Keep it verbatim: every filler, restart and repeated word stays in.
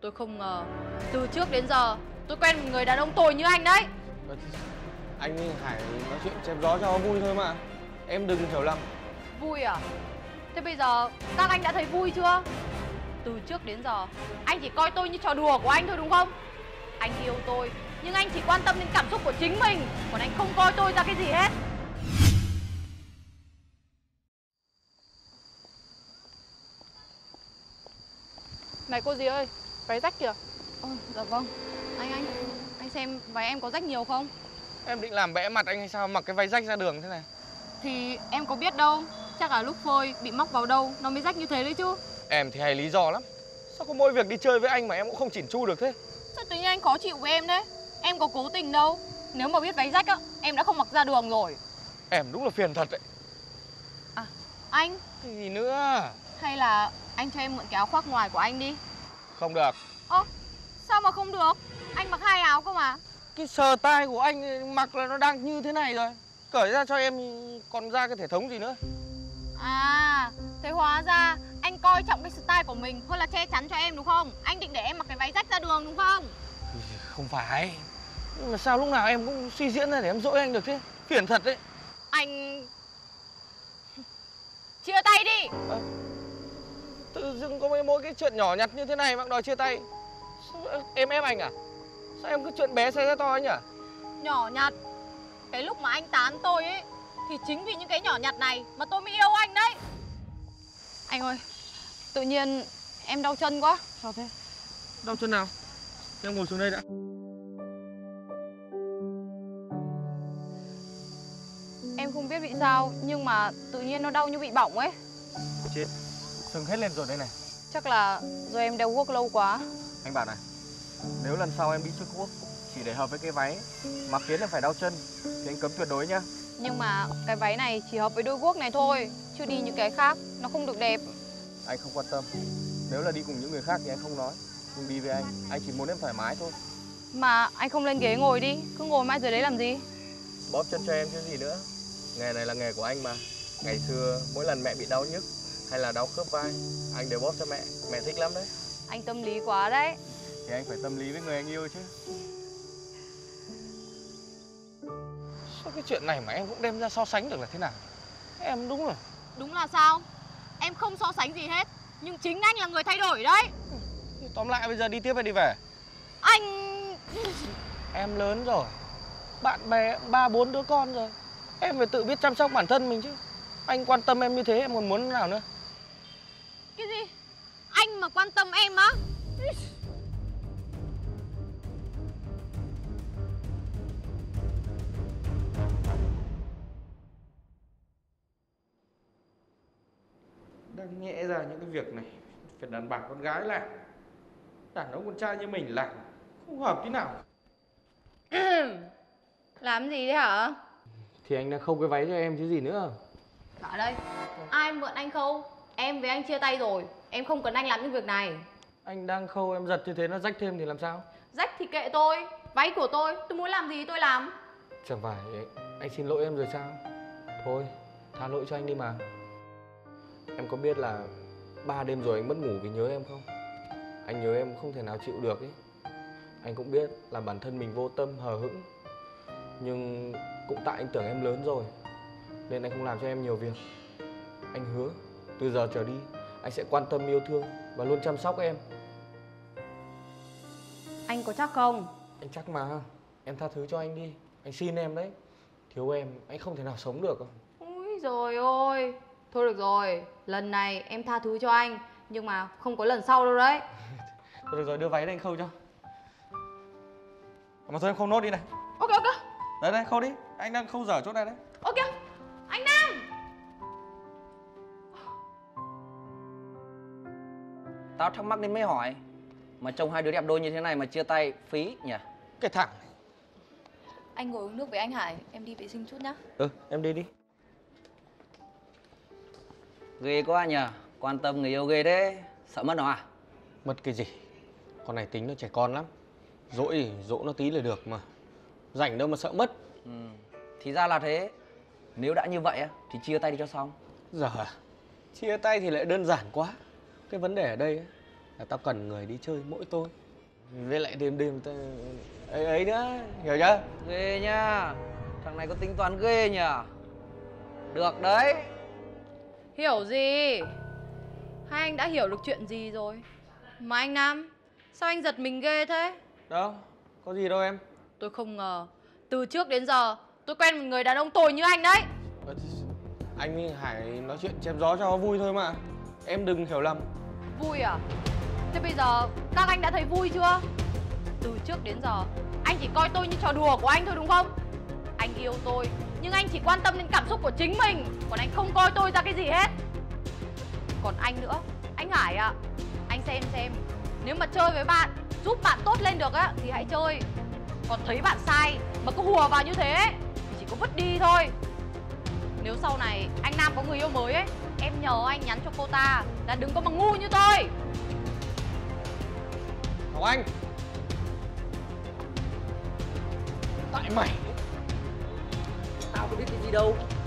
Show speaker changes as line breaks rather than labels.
Tôi không ngờ từ trước đến giờ tôi quen một người đàn ông tồi như anh đấy.
Anh với Hải nói chuyện chém gió cho vui thôi mà. Em đừng hiểu lầm.
Vui à? Thế bây giờ các anh đã thấy vui chưa? Từ trước đến giờ anh chỉ coi tôi như trò đùa của anh thôi đúng không? Anh yêu tôi nhưng anh chỉ quan tâm đến cảm xúc của chính mình, còn anh không coi tôi ra cái gì hết. Này cô dì ơi, váy rách kìa. Ồ, dạ vâng. Anh anh, anh xem váy em có rách nhiều không?
Em định làm bẽ mặt anh hay sao mặc cái váy rách ra đường thế này?
Thì em có biết đâu, chắc là lúc phơi bị móc vào đâu nó mới rách như thế đấy chứ.
Em thì hay lý do lắm. Sao có mỗi việc đi chơi với anh mà em cũng không chỉn chu được thế?
Sao tự nhiên anh khó chịu với em đấy? Em có cố tình đâu. Nếu mà biết váy rách á, em đã không mặc ra đường rồi.
Em đúng là phiền thật đấy.
À, anh.
Cái gì nữa?
Hay là anh cho em mượn cái áo khoác ngoài của anh đi.
Không được.
Ơ, sao mà không được? Anh mặc hai áo cơ mà.
Cái sờ tay của anh mặc là nó đang như thế này rồi. Cởi ra cho em còn ra cái thể thống gì nữa.
À, thế hóa ra anh coi trọng cái style của mình hơn là che chắn cho em đúng không? Anh định để em mặc cái váy rách ra đường đúng không?
Không phải. Nhưng mà sao lúc nào em cũng suy diễn ra để em dỗi anh được thế? Phiền thật đấy.
Anh... chia tay đi.
À, tự dưng có mấy mỗi cái chuyện nhỏ nhặt như thế này mà đòi chia tay. Sao em ép anh à? Sao em cứ chuyện bé xảy ra to anh nhỉ?
Nhỏ nhặt? Cái lúc mà anh tán tôi ấy thì chính vì những cái nhỏ nhặt này mà tôi mới yêu anh đấy. Anh ơi, tự nhiên em đau chân quá.
Sao thế? Đau chân nào? Em ngồi xuống đây đã.
Em không biết vì sao nhưng mà tự nhiên nó đau như bị bỏng ấy.
Chết, sưng hết lên rồi đây này.
Chắc là do em đeo guốc lâu quá.
Anh bảo này, nếu lần sau em đi trước guốc chỉ để hợp với cái váy mà khiến em phải đau chân thì anh cấm tuyệt đối nhá.
Nhưng mà cái váy này chỉ hợp với đôi guốc này thôi, chứ đi những cái khác nó không được đẹp.
Anh không quan tâm. Nếu là đi cùng những người khác thì anh không nói. Nhưng đi với anh, anh chỉ muốn em thoải mái thôi.
Mà anh không lên ghế ngồi đi, cứ ngồi mãi dưới đấy làm gì?
Bóp chân cho em chứ gì nữa. Nghề này là nghề của anh mà. Ngày xưa mỗi lần mẹ bị đau nhức hay là đau khớp vai, anh đều bóp cho mẹ. Mẹ thích lắm đấy.
Anh tâm lý quá đấy.
Thì anh phải tâm lý với người anh yêu chứ. Sao cái chuyện này mà em cũng đem ra so sánh được là thế nào? Em đúng rồi.
Đúng là sao? Em không so sánh gì hết. Nhưng chính anh là người thay đổi đấy.
Tóm lại bây giờ đi tiếp hay đi về?
Anh...
Em lớn rồi, bạn bè ba bốn đứa con rồi. Em phải tự biết chăm sóc bản thân mình chứ. Anh quan tâm em như thế em còn muốn thế nào nữa?
Cái gì? Anh mà quan tâm em á?
Đang nhẽ ra những cái việc này phải đàn bà con gái làm. Đàn ông con trai như mình làm không hợp tí nào.
Làm gì đấy hả?
Thì anh đã khâu cái váy cho em chứ gì nữa.
Ở đây, ai mượn anh khâu? Em với anh chia tay rồi. Em không cần anh làm những việc này.
Anh đang khâu em giật như thế nó rách thêm thì làm sao?
Rách thì kệ tôi. Váy của tôi, tôi muốn làm gì tôi làm.
Chẳng phải anh xin lỗi em rồi sao? Thôi, tha lỗi cho anh đi mà. Em có biết là ba đêm rồi anh mất ngủ vì nhớ em không? Anh nhớ em không thể nào chịu được ấy. Anh cũng biết là bản thân mình vô tâm, hờ hững. Nhưng cũng tại anh tưởng em lớn rồi nên anh không làm cho em nhiều việc. Anh hứa từ giờ trở đi anh sẽ quan tâm, yêu thương và luôn chăm sóc em.
Anh có chắc không?
Anh chắc mà. Em tha thứ cho anh đi. Anh xin em đấy. Thiếu em anh không thể nào sống được.
Úi dồi ôi. Thôi được rồi, lần này em tha thứ cho anh. Nhưng mà không có lần sau đâu đấy.
Thôi được rồi, đưa váy đây anh khâu cho. Mà thôi em khâu nốt đi này.
Ok ok.
Đấy đây, khâu đi. Anh đang khâu dở chỗ này đấy.
Ok, anh Nam.
Tao thắc mắc nên mới hỏi. Mà trông hai đứa đẹp đôi như thế này mà chia tay phí nhỉ?
Cái thằng này.
Anh ngồi uống nước với anh Hải, em đi vệ sinh chút nhá.
Ừ, em đi đi.
Ghê quá nhỉ, quan tâm người yêu ghê thế. Sợ mất nó à?
Mất cái gì? Con này tính nó trẻ con lắm. Dỗi thì dỗ nó tí là được mà. Rảnh đâu mà sợ mất.
Ừ, thì ra là thế. Nếu đã như vậy á thì chia tay đi cho xong.
Giờ à? Chia tay thì lại đơn giản quá. Cái vấn đề ở đây ấy, là tao cần người đi chơi mỗi tôi. Với lại đêm đêm ta ấy ấy nữa, hiểu chưa?
Ghê nha. Thằng này có tính toán ghê nhỉ. Được đấy.
Hiểu gì? Hai anh đã hiểu được chuyện gì rồi? Mà anh Nam, sao anh giật mình ghê thế?
Đâu, có gì đâu em.
Tôi không ngờ, từ trước đến giờ tôi quen một người đàn ông tồi như anh đấy.
Ờ, Anh với Hải nói chuyện chém gió cho vui thôi mà. Em đừng hiểu lầm.
Vui à? Thế bây giờ các anh đã thấy vui chưa? Từ trước đến giờ anh chỉ coi tôi như trò đùa của anh thôi đúng không? Anh yêu tôi, nhưng anh chỉ quan tâm đến cảm xúc của chính mình, còn anh không coi tôi ra cái gì hết. Còn anh nữa, anh Hải ạ, à, anh xem xem, nếu mà chơi với bạn, giúp bạn tốt lên được á thì hãy chơi. Còn thấy bạn sai mà cứ hùa vào như thế thì chỉ có vứt đi thôi. Nếu sau này anh Nam có người yêu mới ấy, em nhờ anh nhắn cho cô ta là đừng có mà ngu như tôi.
Ngọc Anh, tại mày.
Tao có biết cái gì đâu.